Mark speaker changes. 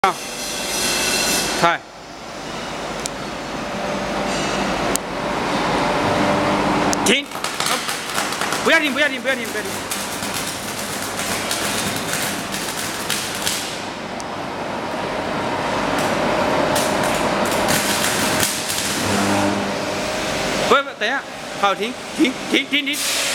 Speaker 1: 好，菜，停，不要停，不要停，不要停，不要停。不，等一下，好，停，停，停，停，停。